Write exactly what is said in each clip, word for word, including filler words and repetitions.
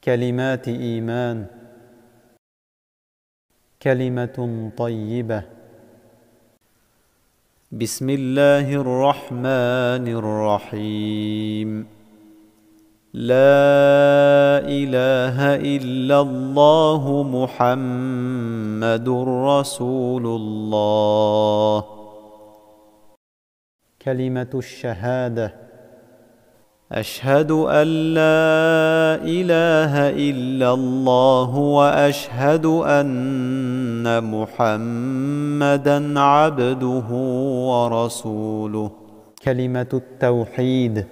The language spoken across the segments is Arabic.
كلمات إيمان. كلمة طيبة. بسم الله الرحمن الرحيم. لا إله إلا الله محمد رسول الله. كلمة الشهادة. أشهد أن لا إله إلا الله وأشهد أن محمدًا عبده ورسوله. كلمة التوحيد.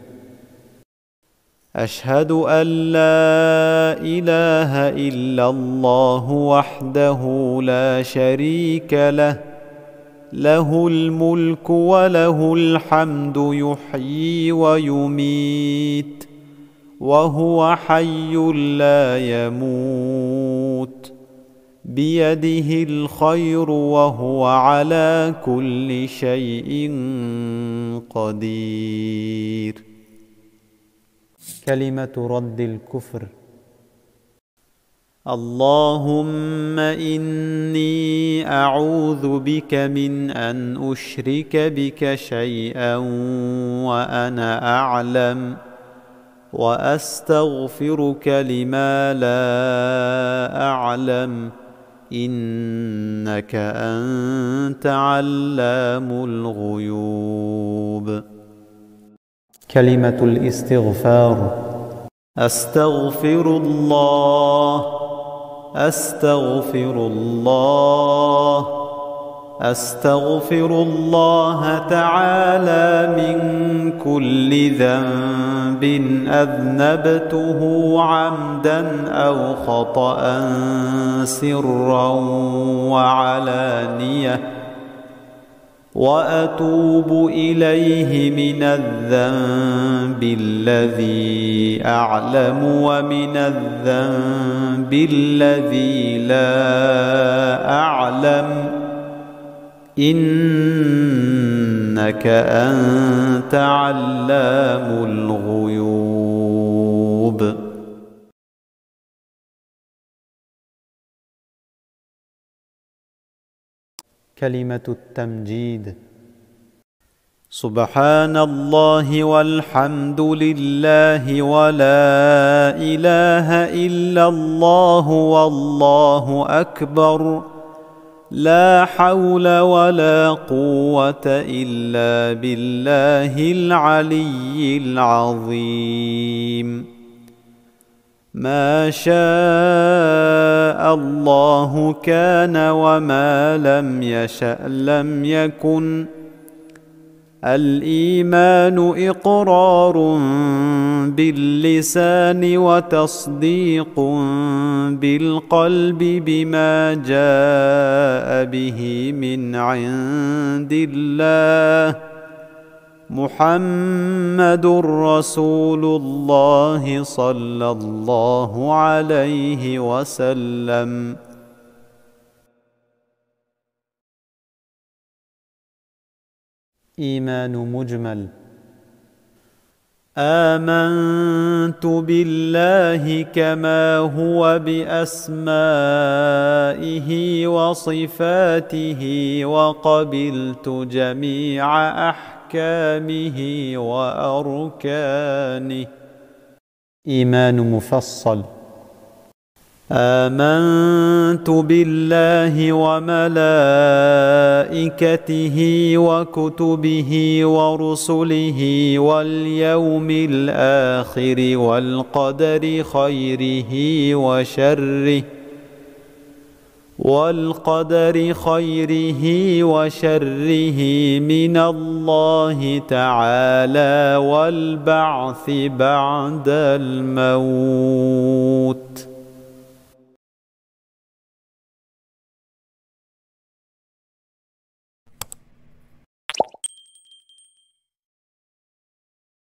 أشهد أن لا إله إلا الله وحده لا شريك له، له الملك وله الحمد يحيي ويميت وهو حي لا يموت، بيده الخير وهو على كل شيء قدير. كلمة رد الكفر. اللهم إني أعوذ بك من أن أشرك بك شيئا وأنا أعلم، وأستغفرك لما لا أعلم، إنك أنت علام الغيوب. كلمة الاستغفار. أستغفر الله، أستغفر الله، أستغفر الله تعالى من كل ذنب أذنبته عمدا أو خطأ سرا وعلانية، وأتوب إليه من الذنب الذي أعلم ومن الذنب الذي لا أعلم، إنك أنت علام الغيوب. كلمة التمجيد. سبحان الله والحمد لله ولا إله إلا الله والله أكبر، لا حول ولا قوة إلا بالله العلي العظيم. ما شاء الله كان وما لم يشأ لم يكن. الإيمان إقرار باللسان وتصديق بالقلب بما جاء به من عند الله، محمد رسول الله صلى الله عليه وسلم. إيمان مجمل. آمنت بالله كما هو بأسمائه وصفاته، وقبلت جميع أحكامه وأركانه. إيمان مفصل. آمنت بالله وملائكته وكتبه ورسله واليوم الآخر والقدر خيره وشره والقدر خيره وشره من الله تعالى والبعث بعد الموت.